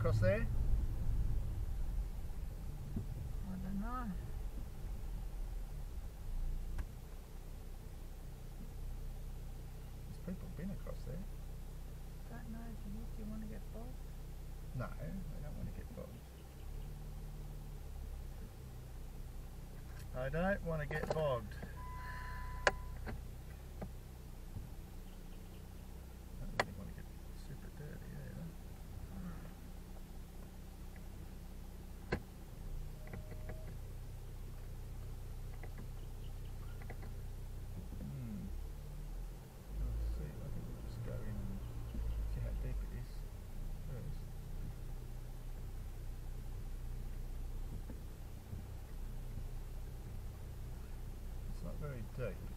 across there? I don't know. There's people been across there. Don't know. Do you want to get bogged? No, I don't want to get bogged. I don't want to get bogged. I don't really want to get super dirty either. Let's see, I think we'll just go in and see how deep it is first. It's not very deep.